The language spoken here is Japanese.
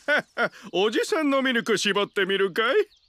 おじさんのミルク絞ってみるかい？